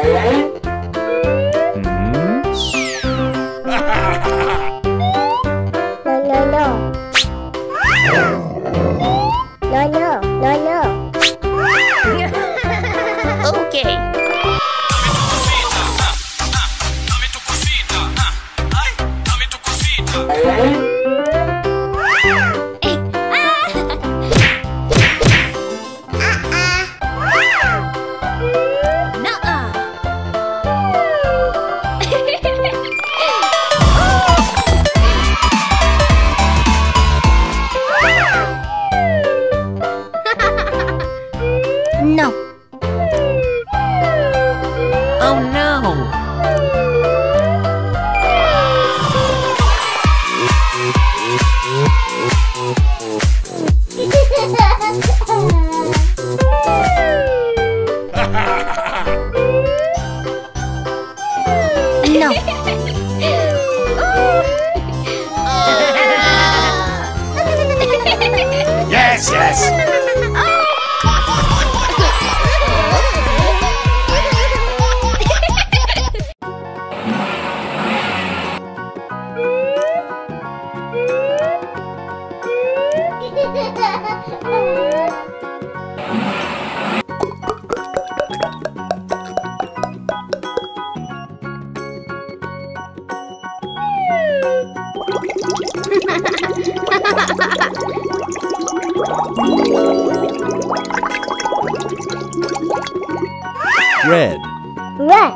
Red. Red.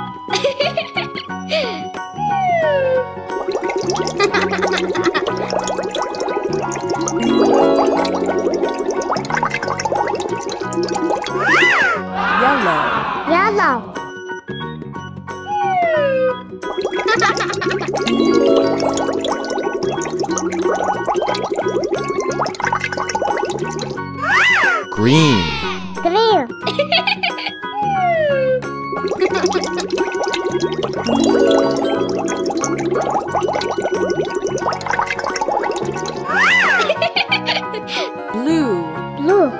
Yellow. Yellow. Green. Green. Blue. Blue.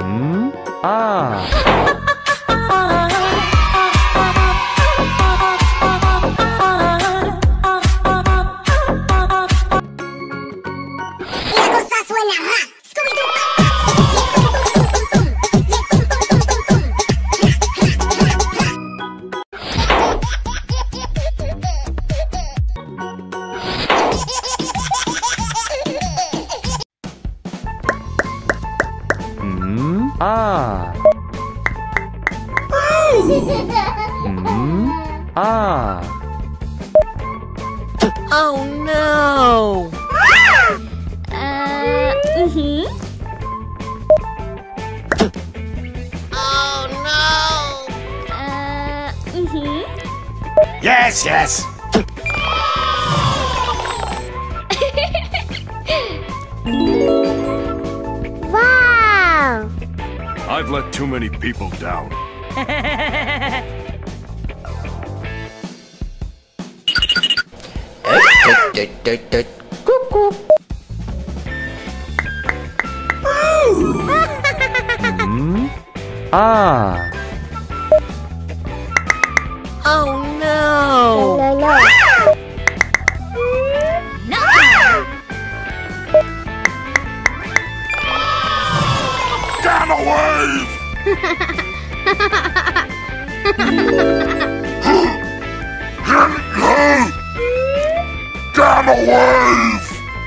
Oh no! Oh no! Yes, yes. Wow! I've let too many people down. Oh no! No, no. Gamma wave! Gamma wave!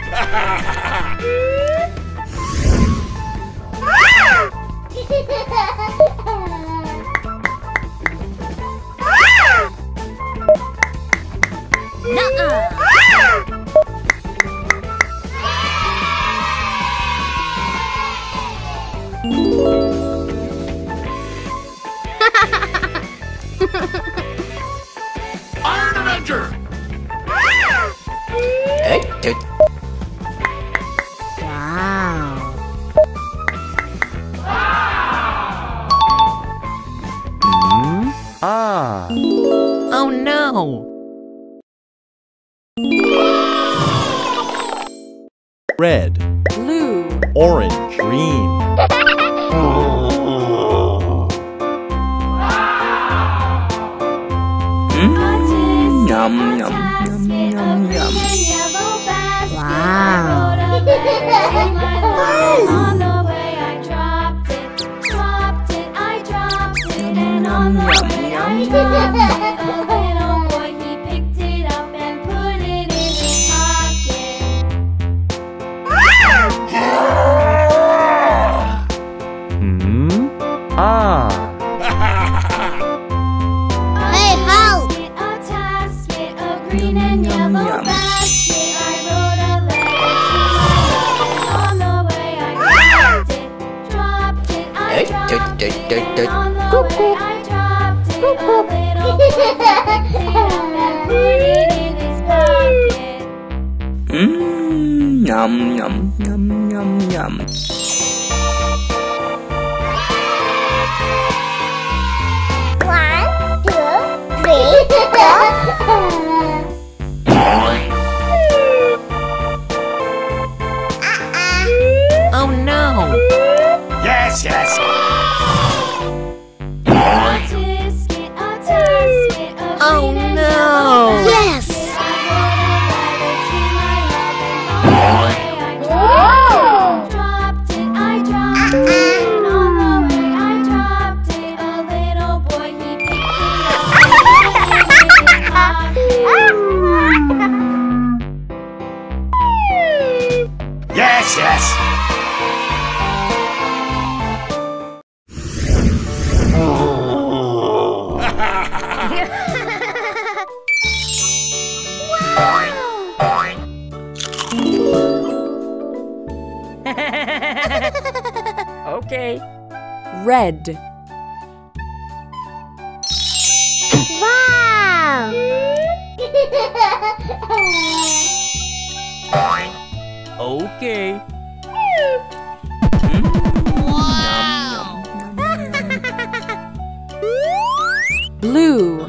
Iron Avenger! Oh no! Red. Blue. Orange. Green. Hey, how? Green and yellow basket. I wrote a letter to my love, and on the way I dropped it, I dropped it, and on the way I dropped it. A little boy picked it up and put it in his pocket. Yum yum yum yum yum. One, two, three, four. Oh no! Yes, yes. A tisket, a tisket, a Oh green and no! yellow basket. Yes. I wrote a letter to my love, and on the way I dropped it, I dropped it, and on the way I dropped it. A little boy, he picked it up and put it in his pocket. Yes, yes. Okay. Red. Wow. Okay. Blue.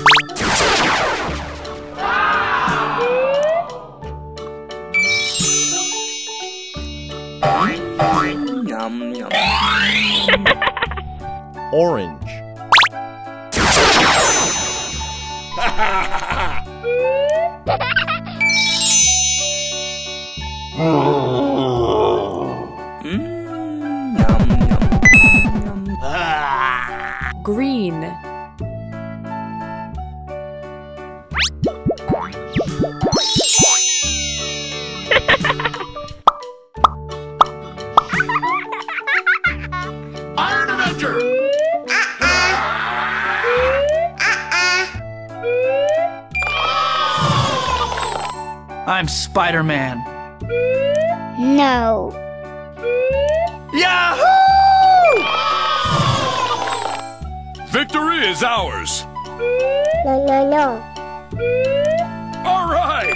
Yum yum. Orange. Yum yum yum. Green. Iron Avenger! I'm Spider-Man. No. Yahoo! Victory is ours! No, no, no. All right!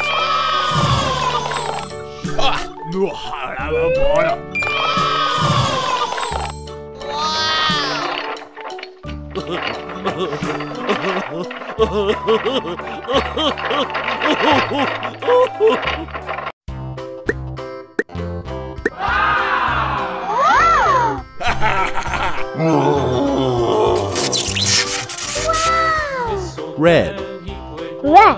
Red. Red.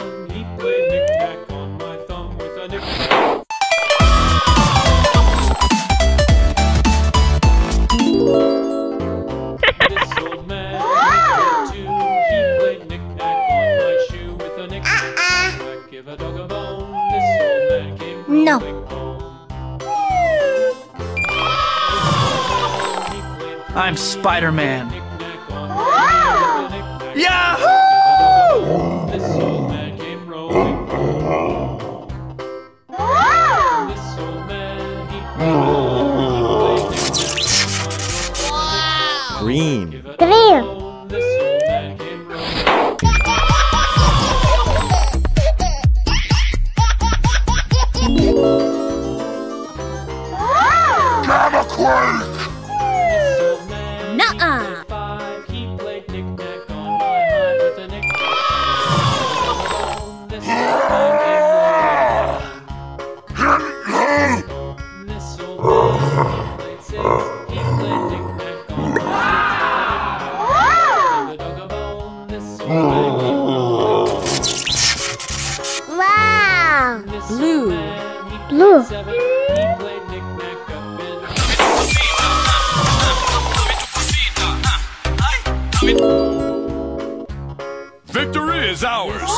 No. I'm Spider-Man. Yahoo! Green. Green. Gamma Quake! Nuh-uh. Blue. Victory is ours.